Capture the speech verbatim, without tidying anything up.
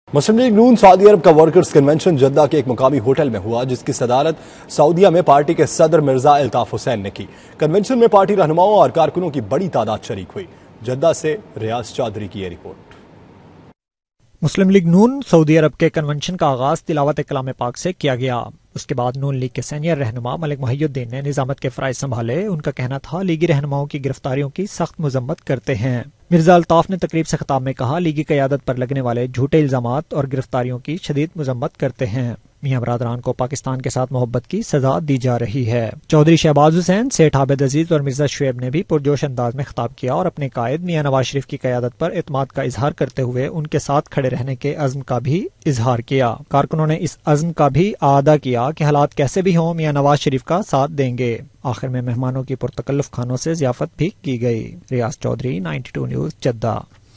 मुस्लिम लीग नून सऊदी अरब का workers convention Jeddah के एक मुकामी होटल में हुआ, जिसकी सदारत सऊदीया में पार्टी के सदर मिर्जा अल्ताफ हुसैन ने की। कन्वेंशन में पार्टी रहनुमाओं और कारकुनों की बड़ी तादाद शरीक हुई। जद्दा से रियाज चौधरी की यह रिपोर्ट। मुस्लिम लीग नून सऊदी अरब के कन्वेंशन का आगाज तिलावत कलाम पाक से किया गया। उसके बाद नून लीग के सीनियर रहनुमा मलिक मोहिउद्दीन ने निजामत के फराइज संभाले। उनका कहना था, लीगी रहनुमाओं की गिरफ्तारियों की सख्त मजम्मत करते हैं। मिर्जा अल्ताफ ने तकरीब से खिताब में कहा, लीगी क़यादत पर लगने वाले झूठे इल्जामात और गिरफ्तारियों की शदीद मजम्मत करते हैं। मियां बरादरान को पाकिस्तान के साथ मोहब्बत की सजा दी जा रही है। चौधरी शहबाज हुसैन, सेठ आबिद अजीज और मिर्जा शुएब ने भी पुरजोश अंदाज में खिताब किया और अपने कायद मियां नवाज शरीफ की क़यादत पर एतमाद का इजहार करते हुए उनके साथ खड़े रहने के अज़्म का भी इजहार किया। कारकुनों ने इस अज़्म का भी आदा किया कि हालात कैसे भी हों, मियां नवाज शरीफ का साथ देंगे। आखिर में मेहमानों की पुरतकल्लुफ खानों से ज़ियाफत भी की गई। रियाज चौधरी, बानवे न्यूज़, जद्दा।